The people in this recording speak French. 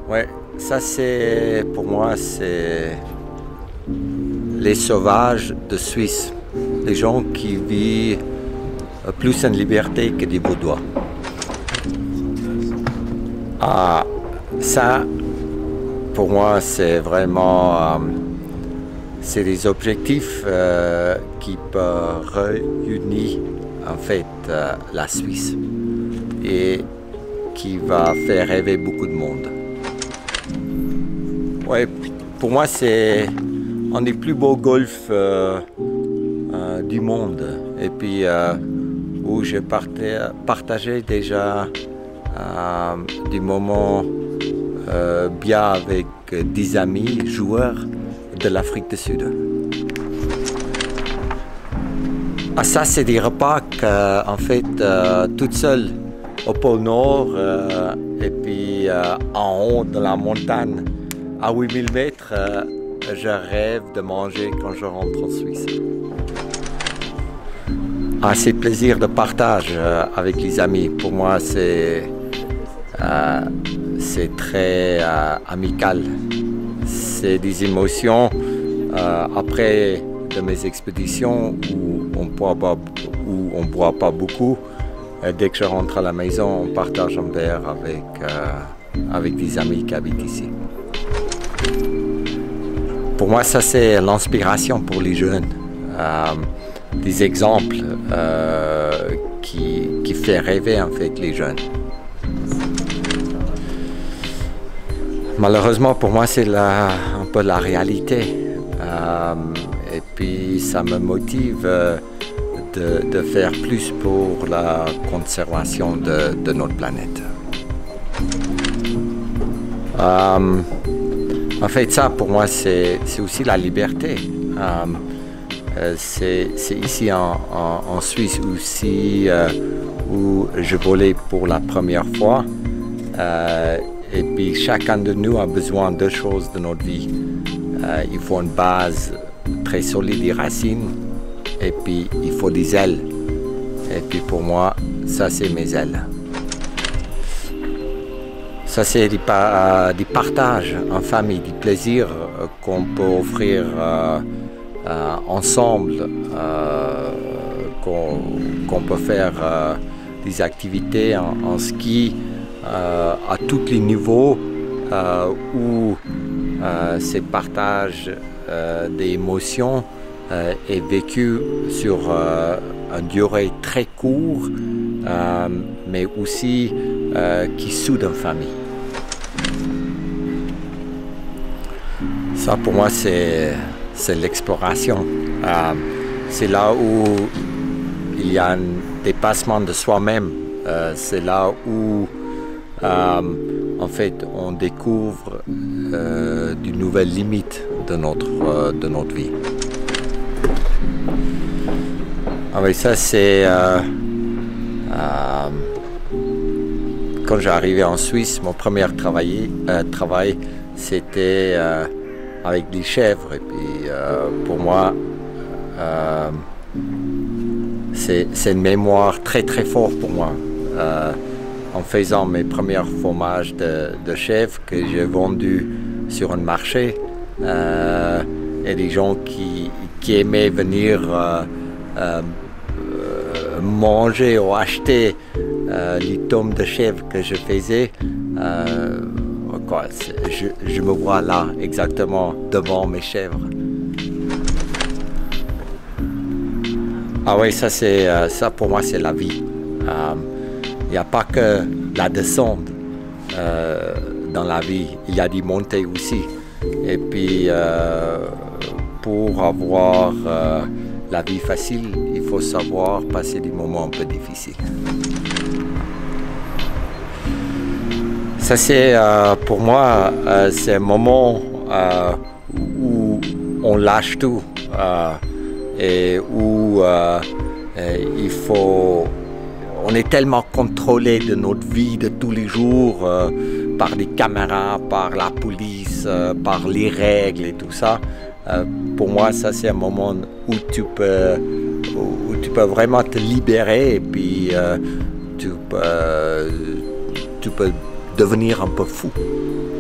Ouais, ça c'est pour moi c'est les sauvages de Suisse, les gens qui vivent plus en liberté que des Vaudois. Ah, ça pour moi c'est vraiment c'est des objectifs qui peuvent réunir en fait la Suisse et qui va faire rêver beaucoup de monde. Ouais, pour moi c'est un des plus beaux golfs du monde et puis où j'ai partagé déjà des moments bien avec 10 amis joueurs de l'Afrique du Sud. Ah, ça c'est des repas qu'en fait toute seule au pôle Nord et puis en haut de la montagne à 8000 mètres, je rêve de manger quand je rentre en Suisse. Ah, c'est plaisir de partage avec les amis. Pour moi, c'est très amical. C'est des émotions après de mes expéditions où on boit pas beaucoup. Dès que je rentre à la maison, on partage un verre avec des amis qui habitent ici. Pour moi, ça c'est l'inspiration pour les jeunes. Des exemples qui fait rêver en fait les jeunes. Malheureusement pour moi c'est un peu la réalité et puis ça me motive de faire plus pour la conservation de notre planète. En fait ça pour moi c'est aussi la liberté. C'est ici en Suisse aussi où je volais pour la première fois. Et puis chacun de nous a besoin de deux choses de notre vie. Il faut une base très solide, des racines, et puis il faut des ailes. Et puis pour moi, ça c'est mes ailes. Ça c'est du partage en famille, du plaisir qu'on peut offrir ensemble, qu'on peut faire des activités en ski à tous les niveaux où ce partage d'émotions est vécu sur une durée très courte, mais aussi qui soude une famille. Ça pour moi c'est l'exploration. C'est là où il y a un dépassement de soi-même. C'est là où en fait on découvre de nouvelles limites de notre vie. Ah oui, ça c'est quand j'ai arrivé en Suisse, mon premier travail c'était avec des chèvres et puis pour moi c'est une mémoire très très forte pour moi. En faisant mes premiers fromages de chèvre que j'ai vendus sur un marché, et des gens qui aimaient venir manger ou acheter les tomes de chèvre que je faisais. Je me vois là exactement devant mes chèvres. Ah oui, ça pour moi c'est la vie. Il n'y a pas que la descente dans la vie, il y a des montées aussi. Et puis pour avoir la vie facile, il faut savoir passer des moments un peu difficiles. Ça c'est pour moi c'est un moment où on lâche tout et où on est tellement contrôlé de notre vie de tous les jours par les caméras, par la police, par les règles et tout ça. Pour moi, ça c'est un moment où tu peux vraiment te libérer et puis tu peux devenir un peu fou.